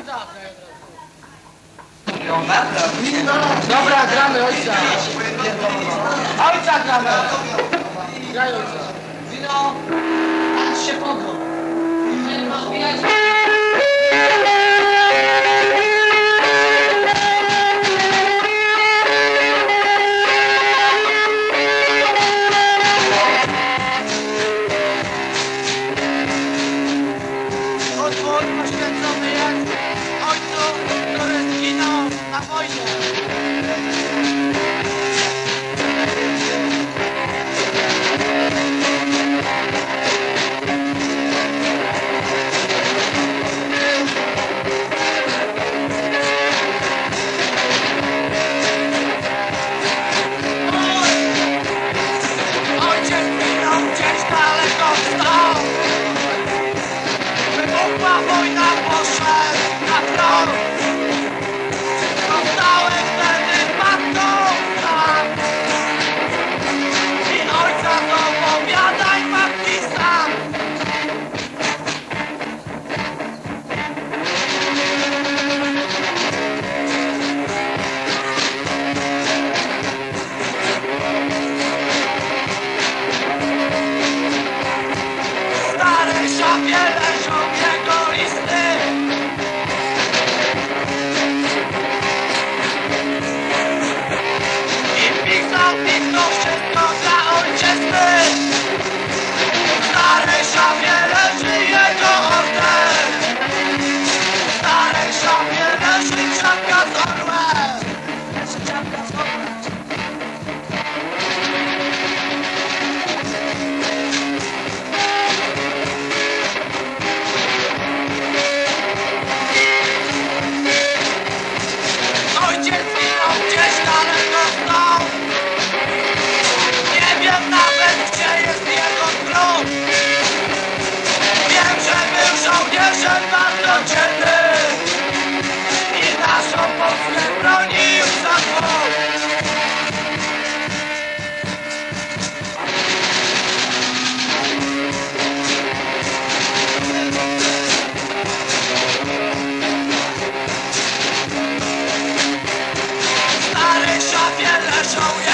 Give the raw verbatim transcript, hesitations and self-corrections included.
Dobra, gramy ojca. Ojca gramy. Graj ojca. Wino, patrz się podło. Rozbijać. Odwód poświęcony jest ojcu, który zginął na wojnie. Wojna poszedł na front. Zostałem wtedy matką sam. I ojca to opowiadaj matki sam. Stare szafie leżą jego listy. I pisał, pisał wszystko dla ojczyzny. W starej szafie leży jego order. W starej szafie leży czapka z orłem. Leży czapka z orłem. Ojciec zginął gdzieś daleko stąd. Nie wiem nawet, gdzie jest jego grób. Wiem, że był żołnierzem bardzo dzielnym i naszą Polskę bronił za dwóch. W starej szafie leżą